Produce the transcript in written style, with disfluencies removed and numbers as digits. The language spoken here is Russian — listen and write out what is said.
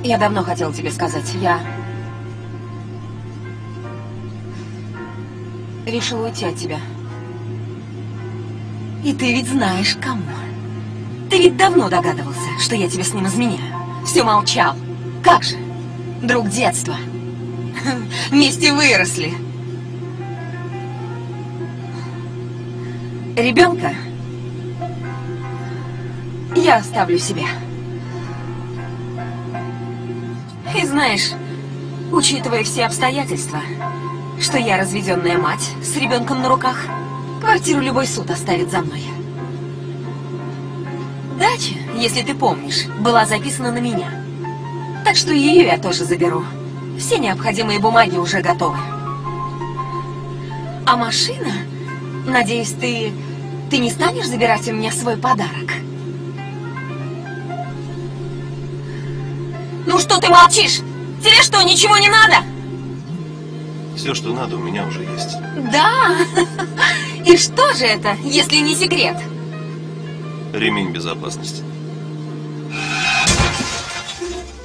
Я давно хотела тебе сказать. Я решила уйти от тебя. И ты ведь знаешь, кому. Ты ведь давно догадывался, что я тебе с ним изменяю. Все молчал. Как же? Друг детства. Вместе выросли. Ребенка я оставлю себе. И знаешь, учитывая все обстоятельства, что я разведенная мать с ребенком на руках, квартиру любой суд оставит за мной. Дача, если ты помнишь, была записана на меня. Так что ее я тоже заберу. Все необходимые бумаги уже готовы. А машина, надеюсь, ты не станешь забирать у меня свой подарок? Ну что ты молчишь? Тебе что, ничего не надо? Все, что надо, у меня уже есть. Да? И что же это, если не секрет? Ремень безопасности.